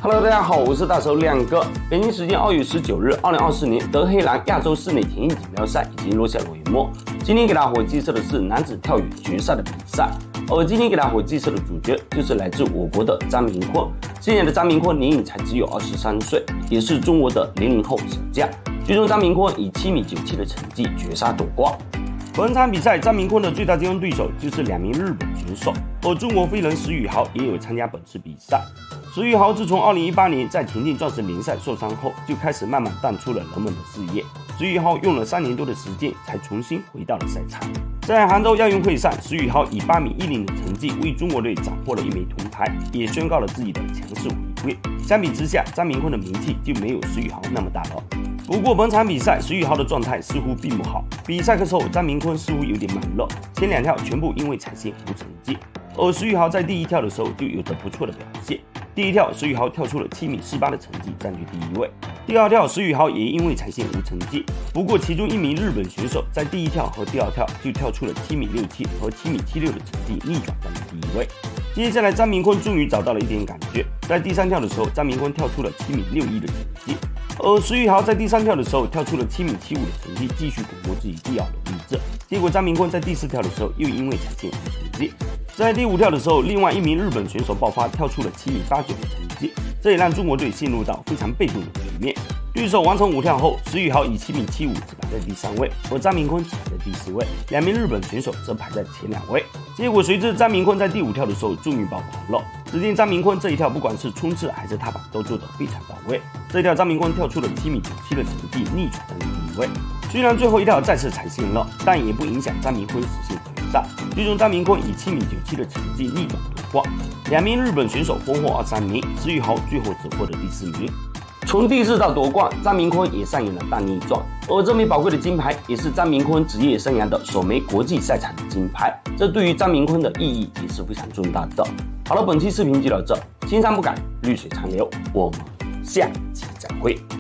Hello， 大家好，我是大手亮哥。北京时间2月19日，2024年德黑兰亚洲室内田径锦标赛已经落下了帷幕。今天给大伙介绍的是男子跳远决赛的比赛，而今天给大伙介绍的主角就是来自我国的张明坤。今年的张明坤年龄才只有23岁，也是中国的00后小将。最终，张明坤以7.97米的成绩绝杀夺冠。本场比赛，张明坤的最大竞争对手就是2名日本选手，而中国飞人石宇豪也有参加本次比赛。石宇豪自从2018年在田径钻石联赛受伤后，就开始慢慢淡出了人们的视野。石宇豪用了3年多的时间才重新回到了赛场。在杭州亚运会上，石宇豪以8.10米的成绩为中国队斩获了1枚铜牌，也宣告了自己的强势回归。相比之下，张明坤的名气就没有石宇豪那么大了。不过本场比赛，石宇豪的状态似乎并不好。比赛的时候，张明坤似乎有点慢热，前2跳全部因为踩线无成绩。而石宇豪在第1跳的时候就有着不错的表现。第1跳，石宇豪跳出了7.48米的成绩，占据第1位。第2跳，石宇豪也因为踩线无成绩。不过其中1名日本选手在第1跳和第2跳就跳出了7.67米和7.76米的成绩，逆转占据第1位。接下来，张明坤终于找到了一点感觉，在第3跳的时候，张明坤跳出了7.61米的成绩。而石宇豪在第3跳的时候跳出了7.75米的成绩，继续巩固自己第2的位置。结果张明坤在第4跳的时候又因为踩线无成绩。在第5跳的时候，另外1名日本选手爆发，跳出了7.89米的成绩，这也让中国队陷入到非常被动的局面。对手完成5跳后，石宇豪以7.75米只排在第3位，而张明坤只排在第4位，2名日本选手则排在前2位。结果随着张明坤在第5跳的时候终于爆发了，只见张明坤这一跳不管是冲刺还是踏板都做得非常到位。这一跳张明坤跳出了7.97米的成绩，逆转占据第1位。虽然最后1跳再次踩线了，但也不影响张明坤实现决赛。最终张明坤以7.97米的成绩逆转夺冠，2名日本选手分获23名，石宇豪最后只获得第4名。从第4到夺冠，张明坤也上演了大逆转，而这枚宝贵的金牌也是张明坤职业生涯的首枚国际赛场的金牌，这对于张明坤的意义也是非常重大的。好了，本期视频就到这，青山不改，绿水长流，我们下期再会。